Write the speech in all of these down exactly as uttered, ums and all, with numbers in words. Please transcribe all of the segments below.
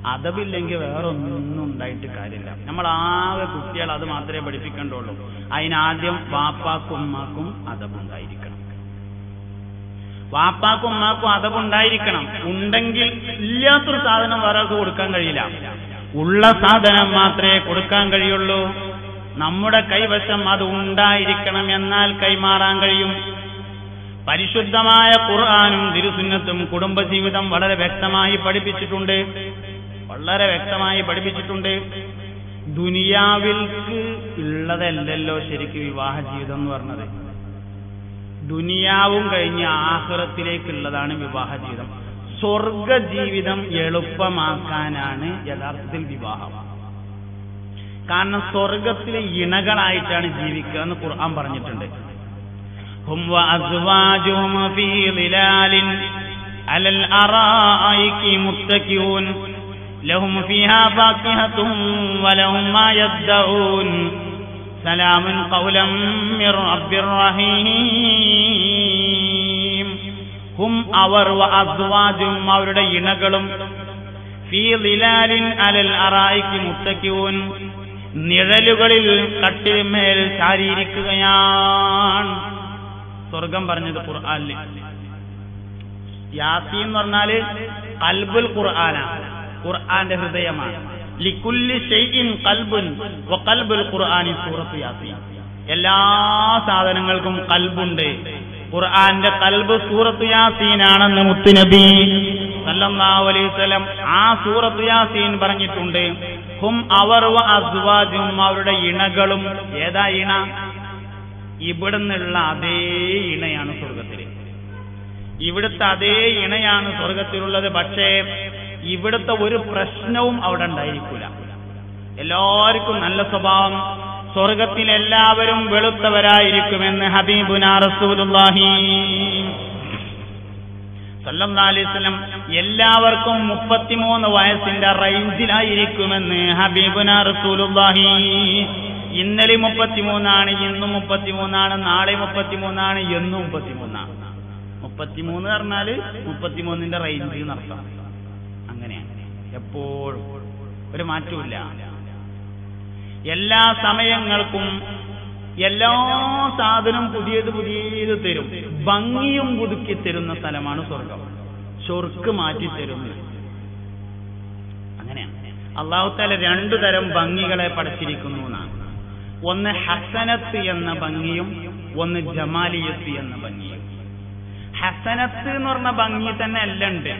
അദബില്ലെങ്കിൽ വേറെ ഒന്നും ഉണ്ടായിട്ട് കാര്യമില്ല. നമ്മൾ ആകെ കുട്ടികൾ അത് മാത്രമേ പഠിപ്പിക്കേണ്ടുള്ളൂ. അതിനാദ്യം വാപ്പാക്കും ഉമ്മാക്കും അദബുണ്ടായിരിക്കണം. വാപ്പാക്കും ഉമ്മാക്കും അദബുണ്ടായിരിക്കണം. ഉണ്ടെങ്കിൽ ഇല്ലാത്തൊരു സാധനം വേറെ ആൾക്ക് കൊടുക്കാൻ കഴിയില്ല. ഉള്ള സാധനം മാത്രമേ കൊടുക്കാൻ കഴിയുള്ളൂ. നമ്മുടെ കൈവശം അത് ഉണ്ടായിരിക്കണം, എന്നാൽ കൈമാറാൻ കഴിയും. പരിശുദ്ധമായ ഖുർആനും തിരുസുന്നത്തും കുടുംബജീവിതം വളരെ വ്യക്തമായി പഠിപ്പിച്ചിട്ടുണ്ട്. വളരെ വ്യക്തമായി പഠിപ്പിച്ചിട്ടുണ്ട്. ദുനിയാവിൽക്ക് ഉള്ളതല്ലല്ലോ ശരിക്കും വിവാഹ ജീവിതം എന്ന് പറഞ്ഞത്. ദുനിയാവും കഴിഞ്ഞ് ആഖിറത്തിലേക്കുള്ളതാണ് വിവാഹ ജീവിതം. സ്വർഗ ജീവിതം എളുപ്പമാക്കാനാണ് യഥാർത്ഥത്തിൽ വിവാഹം. കാരണം സ്വർഗത്തിലെ ഇണകളായിട്ടാണ് ജീവിക്കുക എന്ന് ഖുർആൻ പറഞ്ഞിട്ടുണ്ട്. ഹും വഅസ്വാജുഹും ഫീ ളിലാലിൻ അലൽ അറായികി മുത്തഖിഊൻ ലഹും ഫീഹാ ഫാകിഹത്തുൻ വലഹും മാ യദ്ദഊൻ സലാമുൻ ഖൗലൻ മിർ റബ്ബിർ റഹീം. ഹും അവർ വഅസ്വാജുഹും അവരുടെ ഇണകളും ഫീ ളിലാലിൻ അലൽ അറായികി മുത്തഖിഊൻ നിഴലുകളിൽ കട്ടിന്മേൽ ചാരിയിരിക്കുകയാണ്. സ്വർഗം പറഞ്ഞത് ഖുർആനിൽ. യാസീൻ എന്ന് പറഞ്ഞാല് ഖൽബുൽ ഖുർആനാണ്, ഖുർആന്റെ ഹൃദയമാണ്. ലികുല്ലി ഷൈഇൻ ഖൽബുൻ വഖൽബുൽ ഖുർആനി സൂറത്തു യാസീൻ. എല്ലാ സാധനങ്ങൾക്കും ഖൽബുണ്ട്. ഖുർആന്റെ ഖൽബ് സൂറത്തു യാസീനാണെന്ന് മുത്തുനബി സല്ലല്ലാഹു അലൈഹി വസല്ലം ആ സൂറത്തു യാസീൻ പറഞ്ഞിട്ടുണ്ട്. ഹും അവർ വ അസ്വാജും അവരുടെ ഇണകളും. ഏതാ ഇണ? ഇവിടുന്നുള്ള അതേ ഇണയാണ് സ്വർഗത്തിൽ. ഇവിടുത്തെ അതേ ഇണയാണ് സ്വർഗത്തിലുള്ളത്. പക്ഷേ ഇവിടുത്തെ ഒരു പ്രശ്നവും അവിടെ ഉണ്ടായിരിക്കില്ല. എല്ലാവർക്കും നല്ല സ്വഭാവം. സ്വർഗത്തിൽ എല്ലാവരും വെളുത്തവരായിരിക്കുമെന്ന് ഹബീബുനാ റസൂലുള്ളാഹി സല്ലല്ലാഹു അലൈഹി വസല്ലം എല്ലാവർക്കും മുപ്പത്തിമൂന്ന് വയസ്സിന്റെ റേഞ്ചിലായിരിക്കുമെന്ന് ഹബീബുനാ റസൂലുള്ളാഹി. ഇന്നലെ മുപ്പത്തിമൂന്നാണ്, ഇന്നും മുപ്പത്തിമൂന്നാണ്, നാളെ മുപ്പത്തിമൂന്നാണ്, എന്നും മുപ്പത്തിമൂന്നാണ്. മുപ്പത്തിമൂന്ന് പറഞ്ഞാല് മുപ്പത്തിമൂന്നിന്റെ റേഞ്ചിൽ നടത്താം. അങ്ങനെയാണ് എപ്പോഴും, ഒരു മാറ്റമില്ല. എല്ലാ സമയങ്ങൾക്കും എല്ലാ സാധനവും പുതിയത് പുതിയത് തരും. ഭംഗിയും പുതുക്കി തരുന്ന സ്ഥലമാണ് സ്വർഗം. ചൊർക്ക് മാറ്റി തരുന്നു. അങ്ങനെയാണ് അല്ലാഹു തആല രണ്ടു തരം ഭംഗികളെ പഠിച്ചിരിക്കുന്നു എന്നാണ്. ഒന്ന് ഹസനത്ത് എന്ന ഭംഗിയും ഒന്ന് ജമാലിയത്ത് എന്ന ഭംഗിയും. ഹസനത്ത് എന്ന് പറഞ്ഞ ഭംഗി തന്നെ എല്ലാം ഉണ്ട്.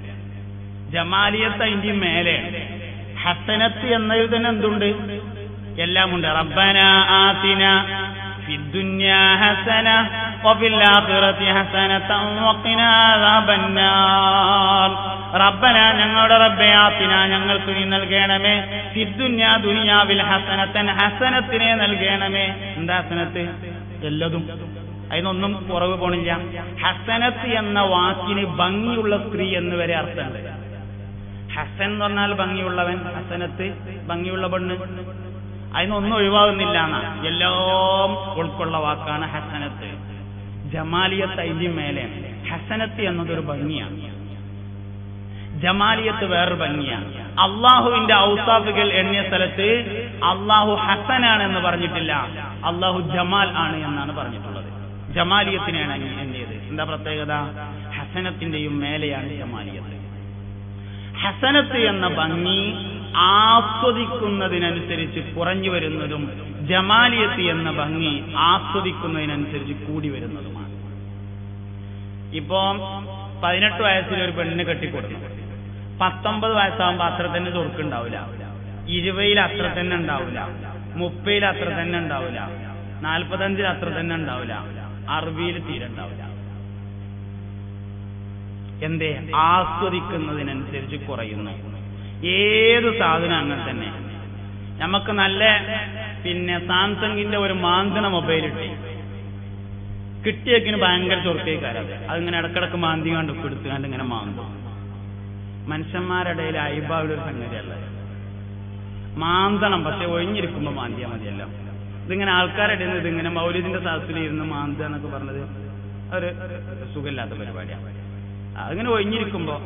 ജമാലിയത്ത് അതിന്റെ മേലെ. ഹസനത്ത് എന്നതിൽ തന്നെ എന്തുണ്ട്? എല്ലാം ഉണ്ട്. റബ്ബന ആതിന ഫിദ്ദുനിയാ ഹസന വഫിൽ ആഖിറതി ഹസനതൻ വഖിനാ അദാബന്നാർ. റബ്ബന ഞങ്ങളുടെ റബ്ബേ ആതിന ഞങ്ങൾക്ക് നീ നൽകണമേ ഫിദ്ദുനിയാ ദുനിയാവിൽ ഹസനതൻ ഹസനത്തിനെ നൽകണമേ. എന്താ ഹസനത്ത്? എല്ലതും. അതിനൊന്നും കുറവ് പോണില്ല. ഹസനത്ത് എന്ന വാക്കിന് ഭംഗിയുള്ള സ്ത്രീ എന്ന് വരെ അർത്ഥമുണ്ട്. ഹസൻ എന്ന് പറഞ്ഞാൽ ഭംഗിയുള്ളവൻ, ഹസനത്ത് ഭംഗിയുള്ള പെണ്ണ്. അതിനൊന്നും ഒഴിവാകുന്നില്ല എന്നാ. എല്ലാം ഉൾക്കൊള്ള വാക്കാണ് ഹസനത്ത്. ജമാലിയത്ത് അതിന്റെ മേലെ. ഹസനത്ത് എന്നതൊരു ഭംഗിയാണ്, ജമാലിയത്ത് വേറൊരു ഭംഗിയാണ്. അള്ളാഹുവിന്റെ ഔസാഫുകൾ എണ്ണിയ സ്ഥലത്ത് അള്ളാഹു ഹസനാണ് എന്ന് പറഞ്ഞിട്ടില്ല, അള്ളാഹു ജമാൽ ആണ് എന്നാണ് പറഞ്ഞിട്ടുള്ളത്. ജമാലിയത്തിനെയാണ് എണ്ണിയത്. എന്താ പ്രത്യേകത? ഹസനത്തിന്റെയും മേലെയാണ് ജമാലിയത്ത്. ഹസനത്ത് എന്ന ഭംഗി ആസ്വദിക്കുന്നതിനനുസരിച്ച് കുറഞ്ഞു വരുന്നതും ജമാലിയത്ത് എന്ന ഭംഗി ആസ്വദിക്കുന്നതിനനുസരിച്ച് കൂടി വരുന്നതുമാണ്. ഇപ്പോ പതിനെട്ട് വയസ്സിൽ ഒരു പെണ്ണിനെ കെട്ടിക്കൊടുക്കും. പത്തൊമ്പത് വയസ്സാകുമ്പോ അത്ര തന്നെ ചൊറുക്കുണ്ടാവില്ല, ഇരുപതിൽ അത്ര തന്നെ ഉണ്ടാവില്ല, മുപ്പതിൽ അത്ര തന്നെ ഉണ്ടാവില്ല, നാൽപ്പത്തഞ്ചിൽ അത്ര തന്നെ ഉണ്ടാവില്ല, അറുപതിൽ തീരെ ഉണ്ടാവില്ല. എന്തേ? ആസ്വദിക്കുന്നതിനനുസരിച്ച് കുറയുന്നു. ഏത് സാധനം അങ്ങനെ തന്നെ. നമുക്ക് നല്ല പിന്നെ സാംസങ്ങിന്റെ ഒരു മാന്തണ മൊബൈൽ കിട്ടി, കിട്ടിയേക്കിന് ഭയങ്കര ചൊറുക്കേക്കാരത്. അതിങ്ങനെ ഇടക്കിടക്ക് മാന്തി കണ്ട് എടുത്തുകൊണ്ട് ഇങ്ങനെ മാന്തും. മനുഷ്യന്മാരുടെ ഇടയിൽ അയിബാവിടെ ഒരു സംഗതിയല്ല. മാന്തണം, പക്ഷെ ഒഴിഞ്ഞിരിക്കുമ്പോ മാന്തിയാൽ മതിയല്ലോ. ഇതിങ്ങനെ ആൾക്കാരുടെ ഇടയിൽ നിന്ന് ഇതിങ്ങനെ മൗലിദിന്റെ സാഹസത്തിൽ ഇരുന്ന് മാന്തുക എന്നൊക്കെ പറഞ്ഞത് ഒരു സുഖമില്ലാത്ത പരിപാടിയാണ്. അതിങ്ങനെ ഒഴിഞ്ഞിരിക്കുമ്പോ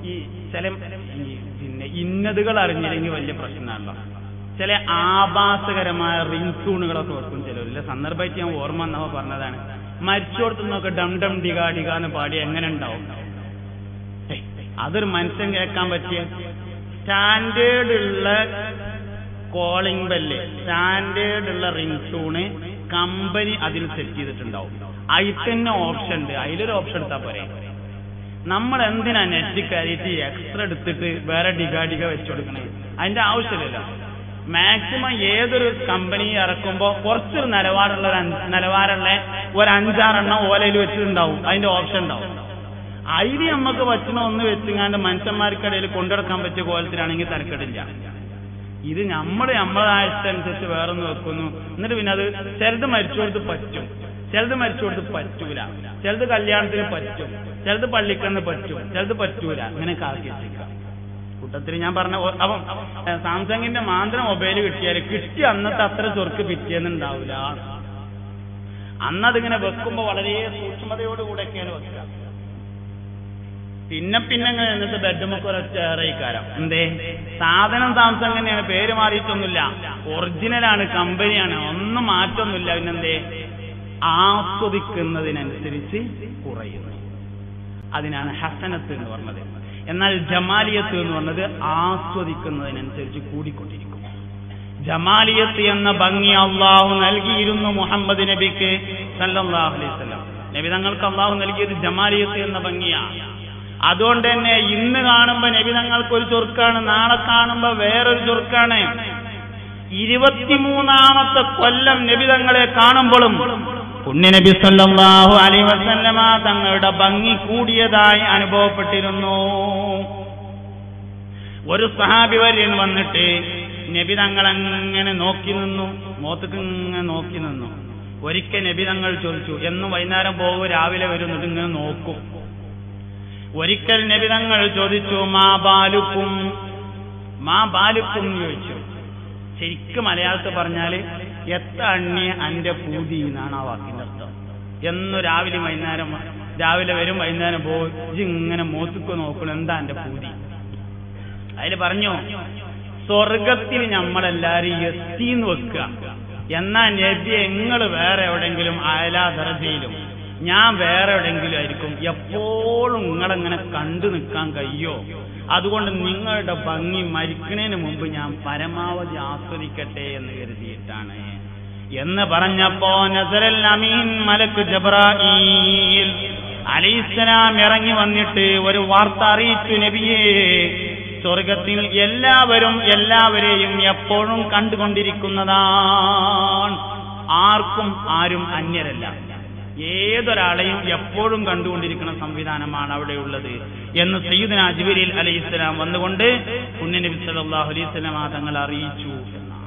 ഈ ചില പിന്നെ ഇന്നതുകൾ അറിഞ്ഞില്ലെങ്കിൽ വലിയ പ്രശ്നമാണല്ലോ. ചില ആഭാസകരമായ റിംഗ് ട്യൂണുകളൊക്കെ വെക്കും ചിലരില്ല. സന്ദർഭമായിട്ട് ഞാൻ ഓർമ്മ വന്നവ പറഞ്ഞതാണ്. മരിച്ചോടത്തുനിന്നൊക്കെ ഡം ഡം ഡിഗാ ഡിഗ എന്ന് പാടി എങ്ങനെ ഉണ്ടാവും? അതൊരു മനുഷ്യൻ കേൾക്കാൻ പറ്റിയ സ്റ്റാൻഡേർഡ് ഉള്ള കോളിംഗ് ബെല്ല്, സ്റ്റാൻഡേർഡ് ഉള്ള റിംഗ് ട്യൂണ് കമ്പനി അതിൽ സെറ്റ് ചെയ്തിട്ടുണ്ടാവും. അതിൽ തന്നെ ഓപ്ഷൻ ഉണ്ട്. അതിലൊരു ഓപ്ഷൻ എടുത്താൽ പോരെ. നമ്മൾ എന്തിനാ നെറ്റ് കയറിയിട്ട് എക്സ്ട്രാ എടുത്തിട്ട് വേറെ ഡിഗാഡിക വെച്ചു കൊടുക്കണേ? അതിന്റെ ആവശ്യമില്ലല്ലോ. മാക്സിമം ഏതൊരു കമ്പനി ഇറക്കുമ്പോൾ കുറച്ചൊരു നിലവാരമുള്ള നിലവാരമുള്ള ഒരു അഞ്ചാറെണ്ണം ഓലയിൽ വെച്ചിട്ടുണ്ടാവും. അതിന്റെ ഓപ്ഷൻ ഉണ്ടാവും. അതിൽ നമുക്ക് വച്ചണ ഒന്ന് വെച്ചിങ്ങാണ്ട് മനുഷ്യന്മാർക്കിടയിൽ കൊണ്ടുനടക്കാൻ പറ്റിയ കോലത്തിലാണെങ്കിൽ തരക്കെടില്ല. ഇത് നമ്മൾ നമ്മളായ ഇഷ്ടമനുസരിച്ച് വേറൊന്ന് വെക്കുന്നു. എന്നിട്ട് പിന്നെ അത് ചിലത് മരിച്ചു കൊടുത്ത് പറ്റും, ചിലത് മരിച്ചു കൊടുത്ത് പറ്റൂല, ചിലത് കല്യാണത്തിന് പറ്റും, ചിലത് പള്ളിക്കന്ന് പറ്റും, ചിലത് പറ്റൂല. അങ്ങനെയൊക്കെ ആക്കി വെച്ചേക്കാം കൂട്ടത്തിൽ. ഞാൻ പറഞ്ഞ അപ്പം സാംസങ്ങിന്റെ മാത്രം മൊബൈൽ കിട്ടിയാൽ കിട്ടി അന്നത്തെ അത്ര ചൊർക്ക് പിറ്റിയെന്നുണ്ടാവില്ല. അന്നതിങ്ങനെ വെക്കുമ്പോൾ വളരെ സൂക്ഷ്മതയോടുകൂടെയൊക്കെയാണ് വെക്കുക. പിന്നെ പിന്നെ എന്നിട്ട് ബെഡ്മൊക്കെ ഒരൊറ്റ ഏറെക്കാരം. എന്തേ സാധനം സാംസങ് തന്നെയാണ്, പേര് മാറിയിട്ടൊന്നുമില്ല, ഒറിജിനലാണ്, കമ്പനിയാണ്, ഒന്നും മാറ്റൊന്നുമില്ല. പിന്നെന്തേ ആസ്വദിക്കുന്നതിനനുസരിച്ച് കുറയുന്നു. അതിനാണ് ഹസനത്ത് എന്ന് പറഞ്ഞത്. എന്നാൽ ജമാലിയത്ത് എന്ന് പറഞ്ഞത് ആസ്വദിക്കുന്നതിനനുസരിച്ച് കൂടിക്കൊണ്ടിരിക്കും. ജമാലിയത്ത് എന്ന ഭംഗി അള്ളാഹു നൽകിയിരുന്നു മുഹമ്മദ് നബിക്ക് സല്ലല്ലാഹു അലൈഹി വസല്ലം. നബി തങ്ങൾക്ക് അള്ളാഹു നൽകിയത് ജമാലിയത്ത് എന്ന ഭംഗിയാണ്. അതുകൊണ്ട് തന്നെ ഇന്ന് കാണുമ്പോ നബി തങ്ങൾക്ക് ഒരു ചൊർക്കാണ്, നാളെ കാണുമ്പോ വേറൊരു ചൊർക്കാണ്. ഇരുപത്തിമൂന്നാമത്തെ കൊല്ലം നബി തങ്ങളെ കാണുമ്പോഴും പുണ്യ നബി സല്ലല്ലാഹു അലൈഹി വസല്ലമ തങ്ങളുടെ ഭംഗി കൂടിയതായി അനുഭവപ്പെട്ടിരുന്നു. ഒരു സഹാബി വര്യൻ വന്നിട്ട് നബി തങ്ങൾ അങ്ങനെ നോക്കി നിന്നു, മോത്തക്ക് ഇങ്ങനെ നോക്കി നിന്നു. ഒരിക്കൽ നബി തങ്ങൾ ചോദിച്ചു, എന്നും വൈകുന്നേരം പോകും രാവിലെ വരുന്നത് ഇങ്ങനെ നോക്കും. ഒരിക്കൽ നബി തങ്ങൾ ചോദിച്ചു, മാ ബാലുക്കും മാ ബാലുക്കും ചോദിച്ചു. ശരിക്കും മലയാളത്തിൽ പറഞ്ഞാല് എത്ര അണ്ണിയ അന്റെ പൂതി എന്നാണ് ആ വാക്കിന്റെ അർത്ഥം. എന്നു രാവിലെ വൈകുന്നേരം രാവിലെ വരും വൈകുന്നേരം പോകും ഇങ്ങനെ മോത്തുക്ക് നോക്കണം, എന്താ എന്റെ പൂതി? അതിൽ പറഞ്ഞു, സ്വർഗത്തിൽ നമ്മളെല്ലാരും എത്തിന്ന് വെക്കുക, എന്നാ നബി നിങ്ങൾ വേറെ എവിടെങ്കിലും അയലാ ദർജയിലും ഞാൻ വേറെ എവിടെയെങ്കിലും ആയിരിക്കും, എപ്പോഴും നിങ്ങളെങ്ങനെ കണ്ടു നിൽക്കാൻ കഴിയോ? അതുകൊണ്ട് നിങ്ങളുടെ ഭംഗി മരിക്കുന്നതിന് മുമ്പ് ഞാൻ പരമാവധി ആസ്വദിക്കട്ടെ എന്ന് കരുതിയിട്ടാണ് എന്ന് പറഞ്ഞപ്പോ നസറൽ അമീൻ മലക്ക് ജബ്രായീൽ അലൈഹിസ്സലാം ഇറങ്ങി വന്നിട്ട് ഒരു വാർത്ത അറിയിച്ചു, നബിയേ, സ്വർഗത്തിൽ എല്ലാവരും എല്ലാവരെയും എപ്പോഴും കണ്ടുകൊണ്ടിരിക്കുന്നതാണ്. ആർക്കും ആരും അന്യരല്ല, ഏതൊരാളെയും എപ്പോഴും കണ്ടുകൊണ്ടിരിക്കുന്ന സംവിധാനമാണ് അവിടെയുള്ളത് എന്ന് സയ്യിദുനാ ജിബ്രീൽ അലൈഹിസ്സലാം വന്നുകൊണ്ട് പുണ്യ നബി സല്ലല്ലാഹു അലൈഹി വസല്ലം തങ്ങൾ അറിയിച്ചു എന്നാണ്.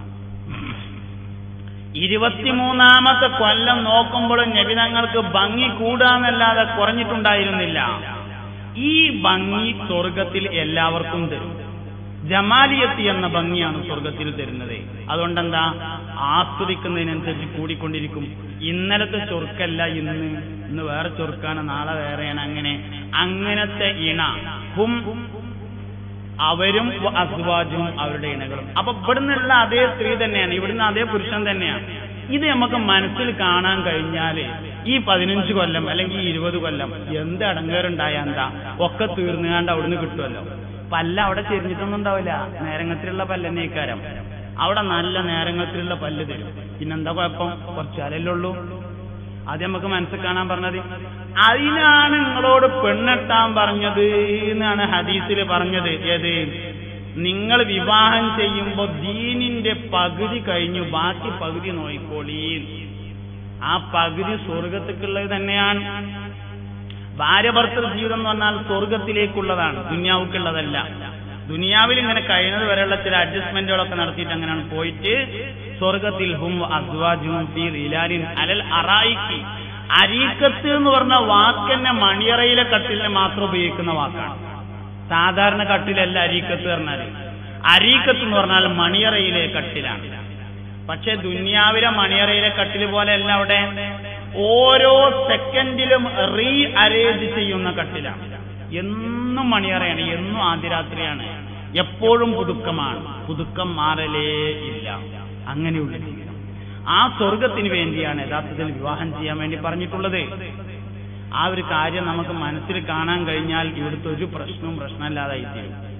ഇരുപത്തിമൂന്നാമത്തെ കൊല്ലം നോക്കുമ്പോഴും നബി തങ്ങൾക്ക് ഭംഗി കൂടാന്നല്ലാതെ കുറഞ്ഞിട്ടുണ്ടായിരുന്നില്ല. ഈ ഭംഗി സ്വർഗത്തിൽ എല്ലാവർക്കും തരും. ജമാലിയത്ത് എന്ന ഭംഗിയാണ് സ്വർഗത്തിൽ തരുന്നത്. അതുകൊണ്ടെന്താ, ആസ്വദിക്കുന്നതിനനുസരിച്ച് കൂടിക്കൊണ്ടിരിക്കും. ഇന്നലത്തെ ചൊർക്കല്ല ഇന്ന്, ഇന്ന് വേറെ ചൊർക്കാണ്, നാളെ വേറെയാണ്. അങ്ങനെ അങ്ങനത്തെ ഇണ ഹും അവരും അസ്വാജും അവരുടെ ഇണകളും. അപ്പൊ ഇവിടുന്നുള്ള അതേ സ്ത്രീ തന്നെയാണ്, ഇവിടുന്ന് അതേ പുരുഷൻ തന്നെയാണ്. ഇത് നമുക്ക് മനസ്സിൽ കാണാൻ കഴിഞ്ഞാല് ഈ പതിനഞ്ച് കൊല്ലം അല്ലെങ്കിൽ ഇരുപത് കൊല്ലം എന്ത് അടങ്ങേറുണ്ടായാ എന്താ ഒക്കെ തീർന്നുകാണ്ട് അവിടുന്ന് കിട്ടുമല്ലോ. പല്ല അവിടെ ചെരിഞ്ഞിട്ടൊന്നും ഉണ്ടാവില്ല, നേരങ്ങത്തിലുള്ള പല്ലെന്നേക്കാരം. അവിടെ നല്ല നേരങ്ങത്തിലുള്ള പല്ല് തരും. പിന്നെന്താ കുഴപ്പം? കുറച്ചാലല്ലേ ഉള്ളൂ. അത് നമുക്ക് മനസ്സിൽ കാണാൻ പറഞ്ഞത്. അതിനാണ് നിങ്ങളോട് പെണ്ണെട്ടാൻ പറഞ്ഞത് എന്നാണ് ഹദീസിൽ പറഞ്ഞത്. ഏത്? നിങ്ങൾ വിവാഹം ചെയ്യുമ്പോ ദീനിന്റെ പകുതി കഴിഞ്ഞു, ബാക്കി പകുതി നോയിക്കോളീ. ആ പകുതി സ്വർഗത്തേക്കുള്ളത് തന്നെയാണ്. ഭാര്യ ഭർത്തൃ ജീവിതം എന്ന് പറഞ്ഞാൽ സ്വർഗത്തിലേക്കുള്ളതാണ്, ദുനിയാവുക്കുള്ളതല്ല. ദുനിയാവിൽ ഇങ്ങനെ കഴിയുന്നത് വരെയുള്ള ചില അഡ്ജസ്റ്റ്മെന്റുകളൊക്കെ നടത്തിയിട്ട് അങ്ങനെയാണ് പോയിട്ട് സ്വർഗത്തിൽ ഹും അസ്വാജുഹും ഫീ റിലാലിൻ അലൽ അറായിക്കി. അരീക്കത്ത് എന്ന് പറഞ്ഞ വാക്കെന്നെ മണിയറയിലെ കട്ടിലിനെ മാത്രം ഉപയോഗിക്കുന്ന വാക്കാണ്. സാധാരണ കട്ടിലല്ല അരീക്കത്ത് പറഞ്ഞാൽ. അരീക്കത്ത് എന്ന് പറഞ്ഞാൽ മണിയറയിലെ കട്ടിലാണ്. പക്ഷെ ദുനിയാവിലെ മണിയറയിലെ കട്ടിൽ പോലെയല്ല, അവിടെ ഓരോ സെക്കൻഡിലും റീ അറേഞ്ച് ചെയ്യുന്ന കട്ടിലാണ്. എന്നും മണിയറയാണ്, എന്നും ആദ്യരാത്രിയാണ്, എപ്പോഴും പുതുക്കമാണ്, പുതുക്കം മാറലേ ഇല്ല. അങ്ങനെയുള്ള ജീവിതം, ആ സ്വർഗത്തിന് വേണ്ടിയാണ് യഥാർത്ഥത്തിൽ വിവാഹം ചെയ്യാൻ വേണ്ടി പറഞ്ഞിട്ടുള്ളത്. ആ ഒരു കാര്യം നമുക്ക് മനസ്സിൽ കാണാൻ കഴിഞ്ഞാൽ ഇവിടുത്തെ ഒരു പ്രശ്നവും പ്രശ്നമില്ലാതായി തീരും.